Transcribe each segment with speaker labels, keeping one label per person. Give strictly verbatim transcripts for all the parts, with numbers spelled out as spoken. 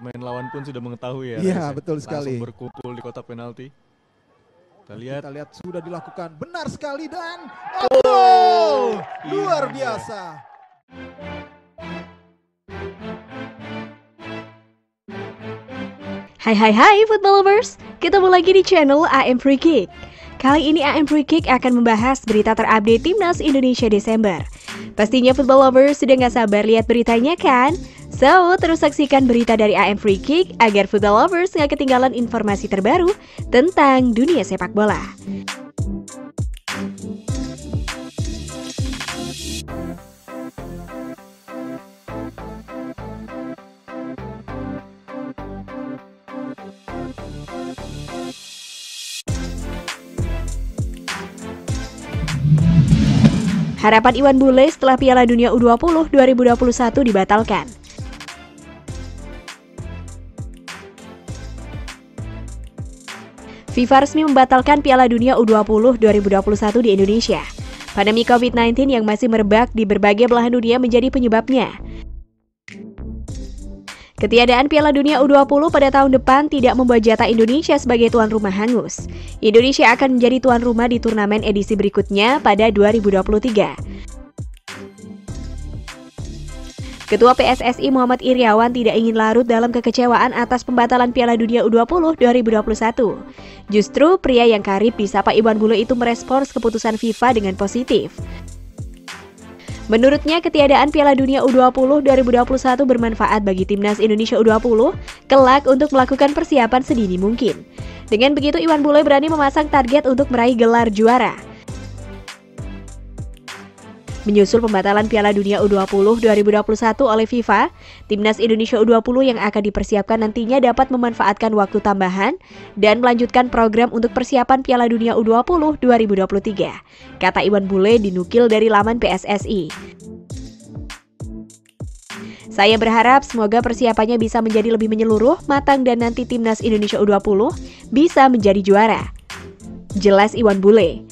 Speaker 1: pemain lawan pun sudah mengetahui ya.
Speaker 2: Iya,
Speaker 1: Rais,
Speaker 2: betul
Speaker 1: langsung
Speaker 2: sekali.
Speaker 1: berkumpul di kotak penalti. Kita lihat.
Speaker 2: Kita lihat sudah dilakukan benar sekali dan
Speaker 1: Oh,
Speaker 2: oh, luar
Speaker 1: ini dia.
Speaker 2: biasa.
Speaker 3: Hai hai hai football lovers, ketemu lagi di channel A M Free Kick. Kali ini A M Free Kick akan membahas berita terupdate Timnas Indonesia Desember. Pastinya football lovers sudah gak sabar lihat beritanya kan? So, terus saksikan berita dari A M Free Kick agar football lovers gak ketinggalan informasi terbaru tentang dunia sepak bola. Harapan Iwan Bule setelah Piala Dunia U dua puluh dua ribu dua puluh satu dibatalkan. FIFA resmi membatalkan Piala Dunia U dua puluh dua ribu dua puluh satu di Indonesia. Pandemi covid sembilan belas yang masih merebak di berbagai belahan dunia menjadi penyebabnya. Ketiadaan Piala Dunia U dua puluh pada tahun depan tidak membuat jatah Indonesia sebagai tuan rumah hangus. Indonesia akan menjadi tuan rumah di turnamen edisi berikutnya pada dua ribu dua puluh tiga. Ketua P S S I Muhammad Iriawan tidak ingin larut dalam kekecewaan atas pembatalan Piala Dunia U dua puluh dua ribu dua puluh satu. Justru pria yang karib disapa Iwan Bule itu merespons keputusan FIFA dengan positif. Menurutnya, ketiadaan Piala Dunia U dua puluh dua ribu dua puluh satu bermanfaat bagi Timnas Indonesia U dua puluh kelak untuk melakukan persiapan sedini mungkin. Dengan begitu, Iwan Bule berani memasang target untuk meraih gelar juara. Menyusul pembatalan Piala Dunia U dua puluh dua ribu dua puluh satu oleh FIFA, Timnas Indonesia U dua puluh yang akan dipersiapkan nantinya dapat memanfaatkan waktu tambahan dan melanjutkan program untuk persiapan Piala Dunia U dua puluh dua ribu dua puluh tiga, kata Iwan Bule dinukil dari laman P S S I. Saya berharap semoga persiapannya bisa menjadi lebih menyeluruh, matang dan nanti Timnas Indonesia U dua puluh bisa menjadi juara, jelas Iwan Bule.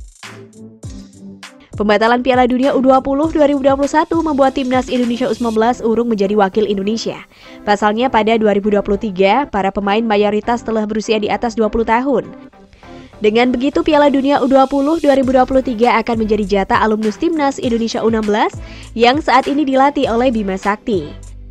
Speaker 3: Pembatalan Piala Dunia U dua puluh dua ribu dua puluh satu membuat Timnas Indonesia U sembilan belas urung menjadi wakil Indonesia. Pasalnya pada dua ribu dua puluh tiga, para pemain mayoritas telah berusia di atas dua puluh tahun. Dengan begitu, Piala Dunia U dua puluh dua ribu dua puluh tiga akan menjadi jatah alumnus Timnas Indonesia U enam belas yang saat ini dilatih oleh Bima Sakti.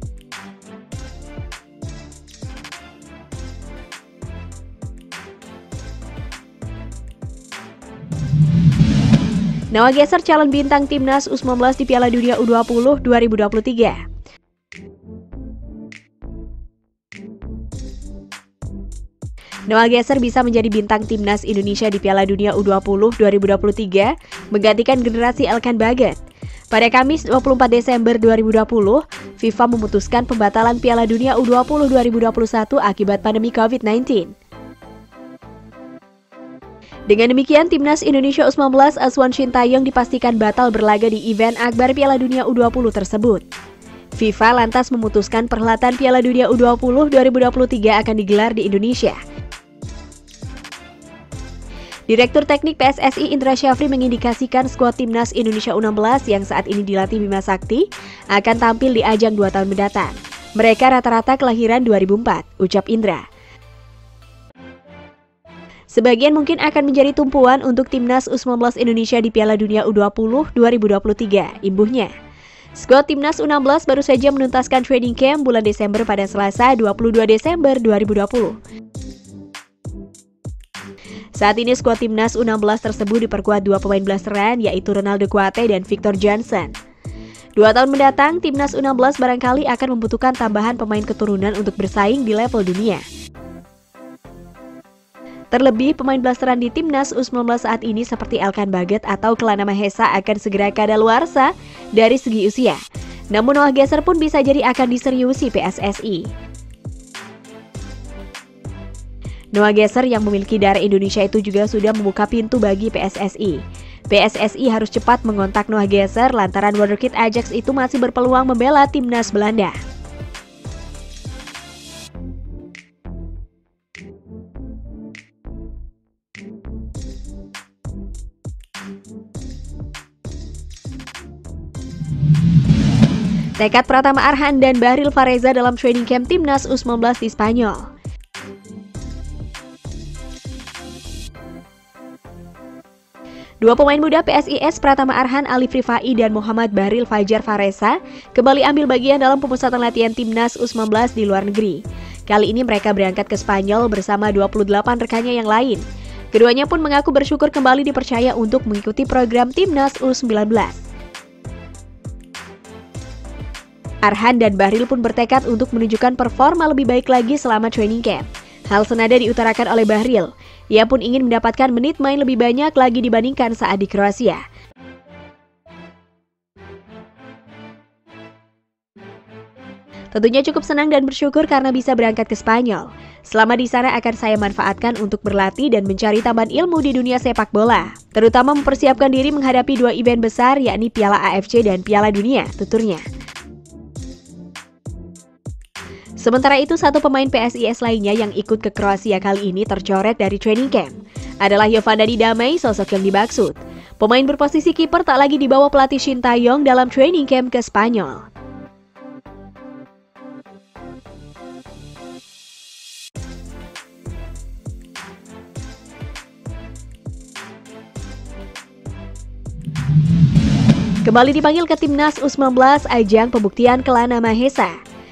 Speaker 3: Nawa geser calon bintang Timnas U sembilan belas di Piala Dunia U dua puluh dua ribu dua puluh tiga. Noah Geser bisa menjadi bintang Timnas Indonesia di Piala Dunia U dua puluh dua ribu dua puluh tiga, menggantikan generasi Elkan Baggett. Pada Kamis dua puluh empat Desember dua ribu dua puluh, FIFA memutuskan pembatalan Piala Dunia U dua puluh dua ribu dua puluh satu akibat pandemi covid sembilan belas. Dengan demikian, Timnas Indonesia U sembilan belas Aswan Shintaeyong dipastikan batal berlaga di event akbar Piala Dunia U dua puluh tersebut. FIFA lantas memutuskan perhelatan Piala Dunia U dua puluh dua ribu dua puluh tiga akan digelar di Indonesia. Direktur Teknik P S S I Indra Syafri mengindikasikan skuad Timnas Indonesia U enam belas yang saat ini dilatih Bima Sakti akan tampil di ajang dua tahun mendatang. Mereka rata-rata kelahiran dua ribu empat, ucap Indra. Sebagian mungkin akan menjadi tumpuan untuk Timnas U sembilan belas Indonesia di Piala Dunia U dua puluh dua ribu dua puluh tiga, imbuhnya. Skuad Timnas U enam belas baru saja menuntaskan training camp bulan Desember pada Selasa dua puluh dua Desember dua ribu dua puluh. Saat ini skuad Timnas U enam belas tersebut diperkuat dua pemain blasteran yaitu Ronaldo Kuate dan Victor Johnson. Dua tahun mendatang, Timnas U enam belas barangkali akan membutuhkan tambahan pemain keturunan untuk bersaing di level dunia. Terlebih, pemain blasteran di Timnas U sembilan belas saat ini seperti Elkan Baggett atau Kelana Mahesa akan segera kadaluarsa dari segi usia. Namun Noah Geser pun bisa jadi akan diseriusi P S S I. Noah Geser yang memiliki darah Indonesia itu juga sudah membuka pintu bagi P S S I. P S S I harus cepat mengontak Noah Geser lantaran wonderkid Ajax itu masih berpeluang membela Timnas Belanda. Tekad Pratama Arhan dan Bahril Fareza dalam training camp Timnas U sembilan belas di Spanyol. Dua pemain muda P S I S Pratama Arhan, Alif Rifai dan Muhammad Bahril Fajar Fareza kembali ambil bagian dalam pemusatan latihan Timnas U sembilan belas di luar negeri. Kali ini mereka berangkat ke Spanyol bersama dua puluh delapan rekannya yang lain. Keduanya pun mengaku bersyukur kembali dipercaya untuk mengikuti program Timnas U sembilan belas. Arhan dan Bahril pun bertekad untuk menunjukkan performa lebih baik lagi selama training camp. Hal senada diutarakan oleh Bahril. Ia pun ingin mendapatkan menit main lebih banyak lagi dibandingkan saat di Kroasia. Tentunya cukup senang dan bersyukur karena bisa berangkat ke Spanyol. Selama di sana akan saya manfaatkan untuk berlatih dan mencari tambahan ilmu di dunia sepak bola. Terutama mempersiapkan diri menghadapi dua event besar yakni Piala A F C dan Piala Dunia, tuturnya. Sementara itu, satu pemain P S I S lainnya yang ikut ke Kroasia kali ini tercoret dari training camp adalah Yovandani Damai, sosok yang dimaksud. Pemain berposisi kiper tak lagi dibawa pelatih Shin Tae-yong dalam training camp ke Spanyol. Kembali dipanggil ke Timnas U sembilan belas ajang pembuktian Kelana Mahesa.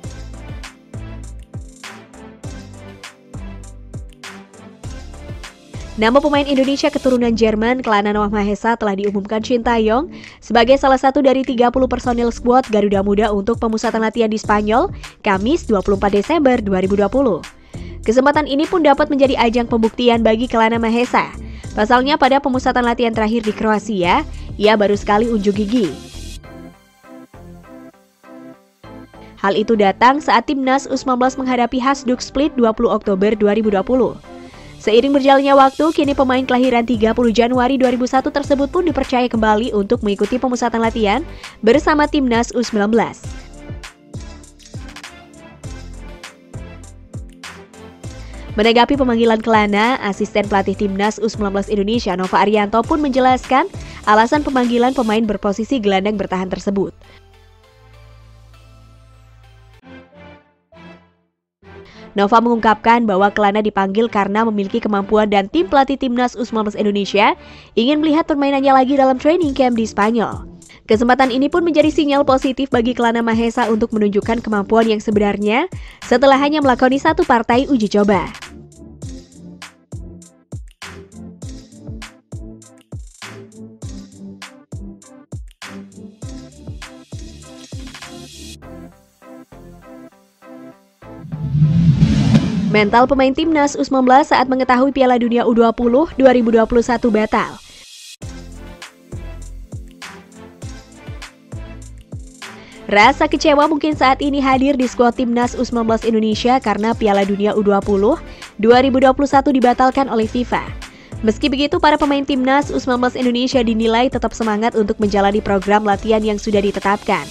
Speaker 3: Nama pemain Indonesia keturunan Jerman Kelana Noah Mahesa telah diumumkan Shin Tae-yong sebagai salah satu dari tiga puluh personil skuad Garuda Muda untuk pemusatan latihan di Spanyol, Kamis dua puluh empat Desember dua ribu dua puluh. Kesempatan ini pun dapat menjadi ajang pembuktian bagi Kelana Mahesa. Pasalnya pada pemusatan latihan terakhir di Kroasia, ia baru sekali unjuk gigi. Hal itu datang saat Timnas U sembilan belas menghadapi Hajduk Split dua puluh Oktober dua ribu dua puluh. Seiring berjalannya waktu, kini pemain kelahiran tiga puluh Januari dua ribu satu tersebut pun dipercaya kembali untuk mengikuti pemusatan latihan bersama Timnas U sembilan belas. Menanggapi pemanggilan Kelana, asisten pelatih Timnas U sembilan belas Indonesia Nova Arianto pun menjelaskan alasan pemanggilan pemain berposisi gelandang bertahan tersebut. Nova mengungkapkan bahwa Kelana dipanggil karena memiliki kemampuan dan tim pelatih Timnas U sembilan belas Indonesia ingin melihat permainannya lagi dalam training camp di Spanyol. Kesempatan ini pun menjadi sinyal positif bagi Kelana Mahesa untuk menunjukkan kemampuan yang sebenarnya setelah hanya melakoni satu partai uji coba. Mental pemain Timnas U sembilan belas saat mengetahui Piala Dunia U dua puluh dua ribu dua puluh satu batal. Rasa kecewa mungkin saat ini hadir di skuad Timnas U sembilan belas Indonesia karena Piala Dunia U dua puluh dua ribu dua puluh satu dibatalkan oleh FIFA. Meski begitu, para pemain Timnas U sembilan belas Indonesia dinilai tetap semangat untuk menjalani program latihan yang sudah ditetapkan.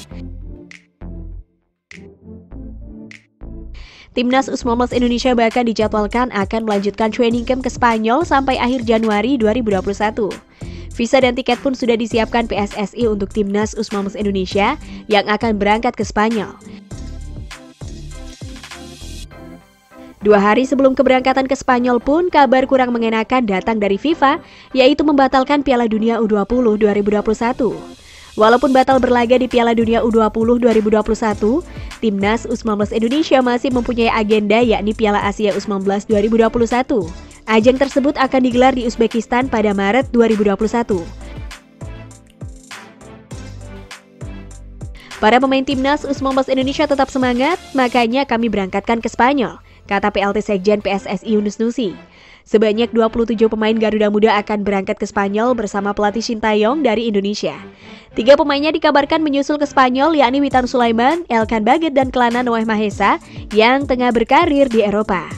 Speaker 3: Timnas U sembilan belas Indonesia bahkan dijadwalkan akan melanjutkan training camp ke Spanyol sampai akhir Januari dua ribu dua puluh satu. Visa dan tiket pun sudah disiapkan P S S I untuk Timnas U sembilan belas Indonesia yang akan berangkat ke Spanyol. Dua hari sebelum keberangkatan ke Spanyol pun, kabar kurang mengenakan datang dari FIFA, yaitu membatalkan Piala Dunia U dua puluh dua ribu dua puluh satu. Walaupun batal berlaga di Piala Dunia U dua puluh dua ribu dua puluh satu, Timnas U sembilan belas Indonesia masih mempunyai agenda yakni Piala Asia U sembilan belas dua ribu dua puluh satu. Ajang tersebut akan digelar di Uzbekistan pada Maret dua ribu dua puluh satu. Para pemain Timnas U sembilan belas Indonesia tetap semangat, makanya kami berangkatkan ke Spanyol, kata P L T Sekjen P S S I Yunus Nusi. Sebanyak dua puluh tujuh pemain Garuda Muda akan berangkat ke Spanyol bersama pelatih Shin Tae-yong dari Indonesia. Tiga pemainnya dikabarkan menyusul ke Spanyol yakni Witan Sulaiman, Elkan Baget, dan Kelana Noah Mahesa yang tengah berkarir di Eropa.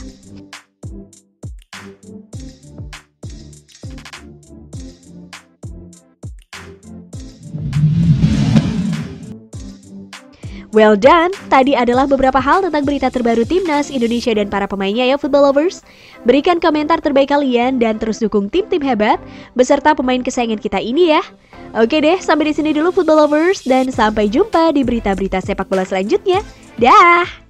Speaker 3: Well done, tadi adalah beberapa hal tentang berita terbaru Timnas Indonesia dan para pemainnya ya football lovers. Berikan komentar terbaik kalian dan terus dukung tim-tim hebat beserta pemain kesayangan kita ini ya. Oke deh, sampai di sini dulu football lovers dan sampai jumpa di berita-berita sepak bola selanjutnya. Dah.